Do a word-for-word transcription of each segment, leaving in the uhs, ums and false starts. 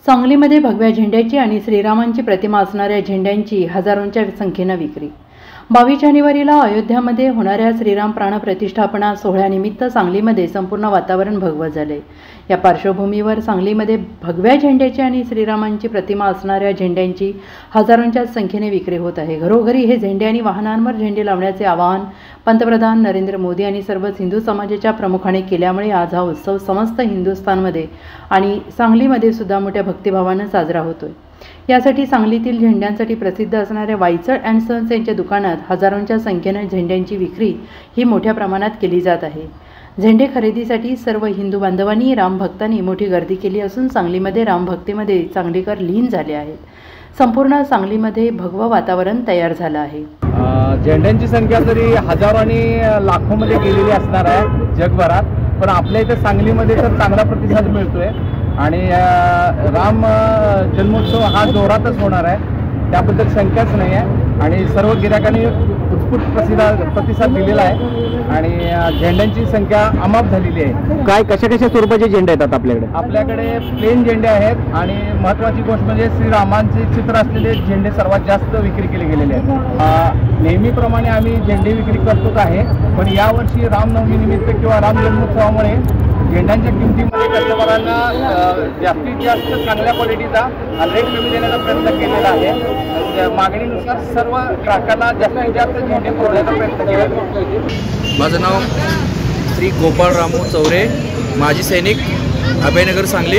सांगलीमध्ये भगव्या झेंड्याची आणि श्रीरामांची प्रतिमा असणाऱ्या झेंड्यांची हजारोंच्या संख्येने विक्री। बावीस जानेवारीला अयोध्यामध्ये होणाऱ्या श्रीराम प्राण प्रतिष्ठापना सोहळ्यानिमित्त सांगलीमध्ये संपूर्ण वातावरण भगवं झाले। या पार्श्वभूमीवर सांगलीमध्ये भगव्या झेंड्याची आणि श्रीरामांची प्रतिमा असणाऱ्या झेंड्यांची हजारोंच्या संख्येने विक्री होत आहे। घरोघरी हे झेंडे आणि वाहनांवर झेंडे लावण्याचे आवाहन पंतप्रधान नरेंद्र मोदी आणि सर्व हिंदू समाजाच्या प्रमुखांनी केल्यामुळे आज हा उत्सव समस्त हिंदुस्थानमध्ये आणि सांगलीमध्ये सुद्धा मोठ्या भक्तिभावाने साजरा होतोय। यासाठी सांगलीतील झेंड्यांसाठी प्रसिद्ध असणाऱ्या वायचळ अँड सन्स यांच्या दुकानात हजारोंच्या संख्येने झेंड्यांची विक्री ही मोठ्या प्रमाणात केली जात आहे। झेंडे खरेदीसाठी सर्व हिंदू बांधवांनी राम भक्तांनी मोठी गर्दी केली असून सांगलीमध्ये राम भक्तीमध्ये चांगलीकर लीन झाले आहेत। संपूर्ण सांगलीमध्ये भगवं वातावरण तयार झालं आहे। झेंड्यांची संख्या जरी हजारो आणि लाखोमध्ये गेलेली असणार आहे जगभरात, पण आपल्या इथे सांगलीमध्ये तर चांगला प्रतिसाद मिळतोय आणि राम जन्मोत्सव हा जोरातच होणार आहे, त्याबद्दल शंकाच नाही आहे। आणि सर्व गिरायकांनी उत्स्फूर्त प्रतिसाद प्रतिसाद दिलेला आहे आणि झेंड्यांची संख्या अमाप झालेली आहे। काय कशा कशा स्वरूपाचे झेंडे आहेत आपल्याकडे? आपल्याकडे प्लेन झेंडे आहेत आणि महत्त्वाची गोष्ट म्हणजे श्रीरामांचे चित्र असलेले झेंडे सर्वात जास्त विक्री केले गेलेले आहेत। नेहमीप्रमाणे आम्ही झेंडे विक्री करतोच आहे, पण यावर्षी रामनवमीनिमित्त किंवा राम जन्मोत्सवामुळे झेंड्यांच्या किमतीमध्ये कस्टमरांना जास्तीत जास्त चांगल्या क्वालिटीचा रेट कमी देण्याचा प्रयत्न केलेला आहे। मागणीनुसार सर्व ग्राहकांना जास्तीत जास्त झेंडे पुरवण्याचा प्रयत्न केला। माझं नाव श्री गोपाळ रामू चौरे, माजी सैनिक, अभयनगर सांगली।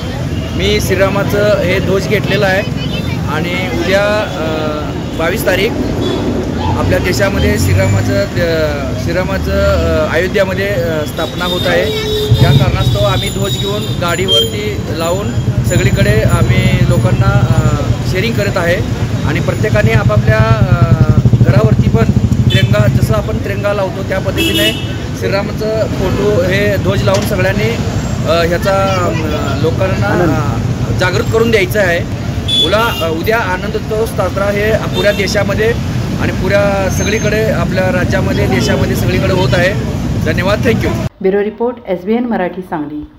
मी श्रीरामाचं हे ध्वज घेतलेलं आहे आणि उद्या बावीस तारीख आपल्या देशामध्ये श्रीरामाचं श्रीरामाचं अयोध्यामध्ये स्थापना होत आहे। त्या कारणास्तव आम्ही ध्वज घेऊन गाडीवरती लावून सगळीकडे आम्ही लोकांना शेअरिंग करत आहे आणि प्रत्येकाने आपापल्या घरावरती पण तिरंगा, जसं आपण तिरंगा लावतो त्या पद्धतीने श्रीरामाचं फोटो हे ध्वज लावून सगळ्यांनी ह्याचा लोकांना जागृत करून द्यायचं आहे। उला उद्या आनंदोत्सव साजरा हे पुऱ्या देशामध्ये आणि पुऱ्या सगळीकडे आपल्या राज्यामध्ये देशामध्ये सगळीकडे होत आहे। धन्यवाद, thank you. Bureau report, S B N Marathi, Sangli.